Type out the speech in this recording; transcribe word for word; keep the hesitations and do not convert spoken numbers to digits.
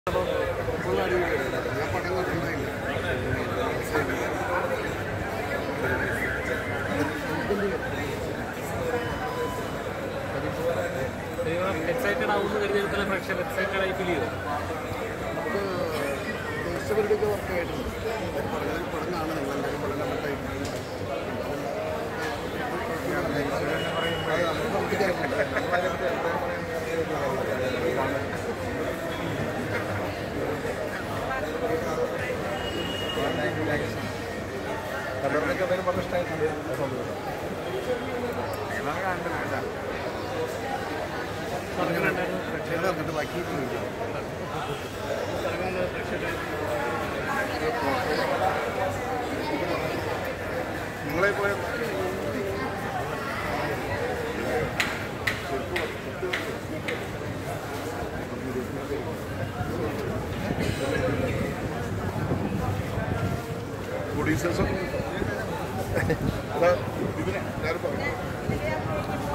excited ആവുന്നു കരുതിയിട്ടുള്ള പ്രേക്ഷകർ excited ആയി ഫീൽ ചെയ്തു. ദർശകരുടെയൊക്കെ വർക്കായിട്ടുണ്ട് പടങ്ങൾ പടങ്ങളാണ് നിങ്ങളെന്തായാലും പഠനപ്പെട്ടായി കണ്ടവരൊക്കെ എന്തായാലും പറഞ്ഞ ഇഷ്ടമായിട്ടുണ്ട്. പറഞ്ഞിട്ട് ബാക്കി നിങ്ങളെ പോയ പ്രൊഡ്യൂസേഴ്സും ഇതിനെ എല്ലാവരും പറഞ്ഞു